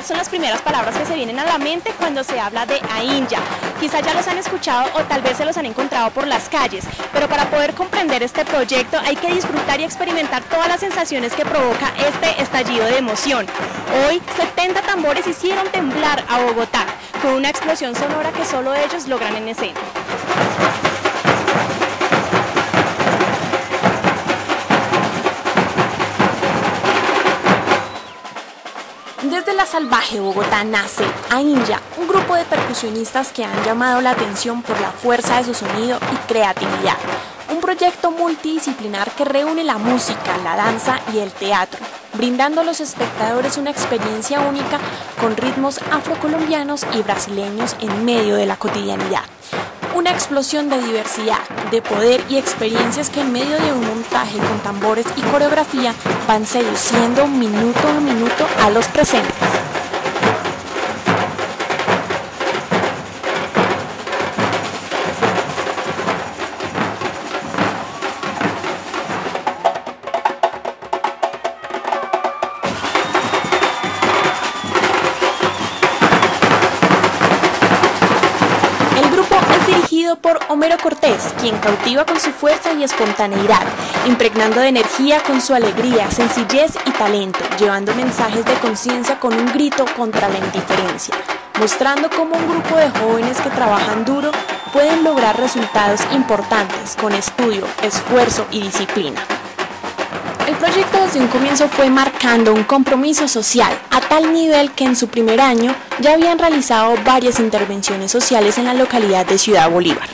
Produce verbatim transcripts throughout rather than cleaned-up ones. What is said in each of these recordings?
son las primeras palabras que se vienen a la mente cuando se habla de Ainja. Quizá ya los han escuchado o tal vez se los han encontrado por las calles, pero para poder comprender este proyecto hay que disfrutar y experimentar todas las sensaciones que provoca este estallido de emoción. Hoy, setenta tambores hicieron temblar a Bogotá, con una explosión sonora que solo ellos logran en escena. Desde la salvaje Bogotá nace Ainja, un grupo de percusionistas que han llamado la atención por la fuerza de su sonido y creatividad. Un proyecto multidisciplinar que reúne la música, la danza y el teatro, brindando a los espectadores una experiencia única con ritmos afrocolombianos y brasileños en medio de la cotidianidad. Una explosión de diversidad, de poder y experiencias que en medio de un montaje con tambores y coreografía van seduciendo minuto a minuto a los presentes. Por Homero Cortés, quien cautiva con su fuerza y espontaneidad, impregnando de energía con su alegría, sencillez y talento, llevando mensajes de conciencia con un grito contra la indiferencia, mostrando cómo un grupo de jóvenes que trabajan duro pueden lograr resultados importantes con estudio, esfuerzo y disciplina. El proyecto desde un comienzo fue marcando un compromiso social a tal nivel que en su primer año ya habían realizado varias intervenciones sociales en la localidad de Ciudad Bolívar.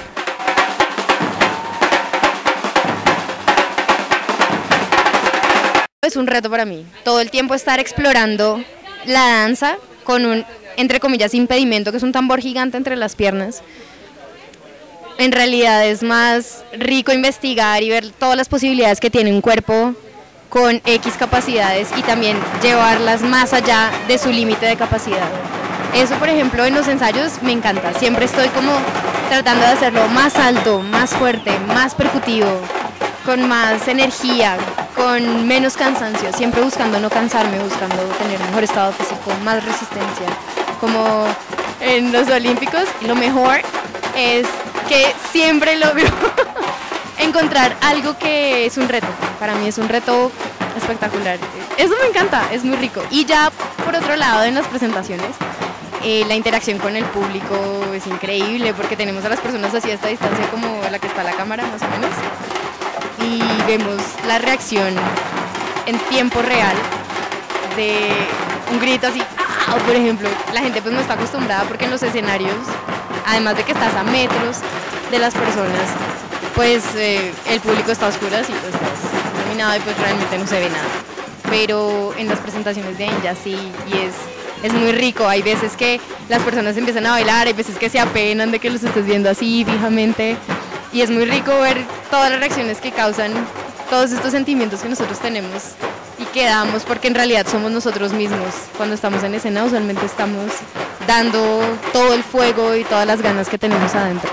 Es un reto para mí, todo el tiempo estar explorando la danza con un, entre comillas, impedimento que es un tambor gigante entre las piernas. En realidad es más rico investigar y ver todas las posibilidades que tiene un cuerpo con X capacidades y también llevarlas más allá de su límite de capacidad. Eso, por ejemplo, en los ensayos me encanta, siempre estoy como tratando de hacerlo más alto, más fuerte, más percutivo, con más energía, con menos cansancio, siempre buscando no cansarme, buscando tener mejor estado físico, más resistencia. Como en los Olímpicos, lo mejor es que siempre logro encontrar algo que es un reto. Para mí es un reto espectacular. Eso me encanta, es muy rico. Y ya por otro lado, en las presentaciones, eh, la interacción con el público es increíble porque tenemos a las personas así a esta distancia como la que está la cámara, más o menos. Y vemos la reacción en tiempo real de un grito así, ¡ah! Por ejemplo, la gente pues no está acostumbrada porque en los escenarios, además de que estás a metros de las personas, pues eh, el público está a oscuras y pues estás iluminado y pues realmente no se ve nada. Pero en las presentaciones de Ainja sí, y es, es muy rico. Hay veces que las personas empiezan a bailar, hay veces que se apenan de que los estés viendo así fijamente. Y es muy rico ver todas las reacciones que causan todos estos sentimientos que nosotros tenemos y que damos, porque en realidad somos nosotros mismos. Cuando estamos en escena usualmente estamos dando todo el fuego y todas las ganas que tenemos adentro.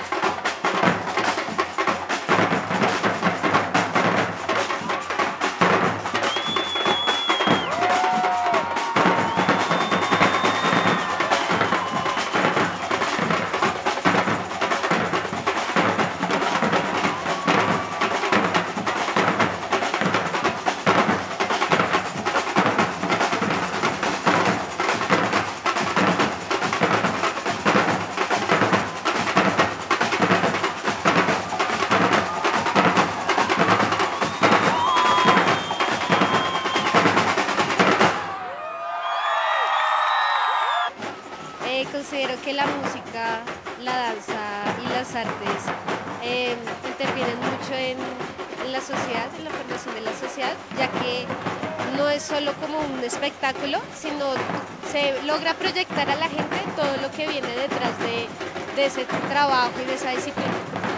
Considero que la música, la danza y las artes eh, intervienen mucho en, en la sociedad, en la formación de la sociedad, ya que no es solo como un espectáculo, sino se logra proyectar a la gente todo lo que viene detrás de, de ese trabajo y de esa disciplina.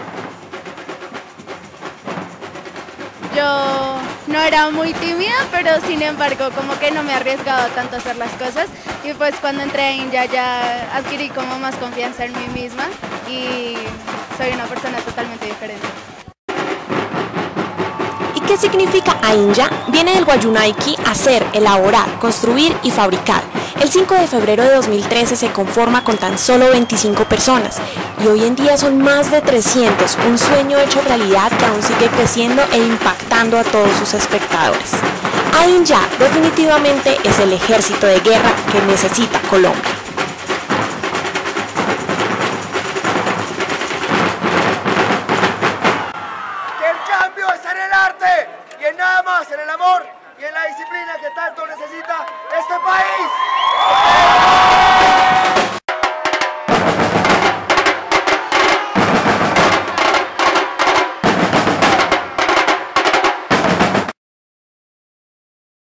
Yo no era muy tímida, pero sin embargo como que no me he arriesgado tanto a hacer las cosas y pues cuando entré a Ainja ya adquirí como más confianza en mí misma y soy una persona totalmente diferente. ¿Y qué significa Ainja? Viene del guayunaiki hacer, elaborar, construir y fabricar. El cinco de febrero de dos mil trece se conforma con tan solo veinticinco personas y hoy en día son más de trescientos, un sueño hecho realidad que aún sigue creciendo e impactando a todos sus espectadores. Ain Ya definitivamente es el ejército de guerra que necesita Colombia.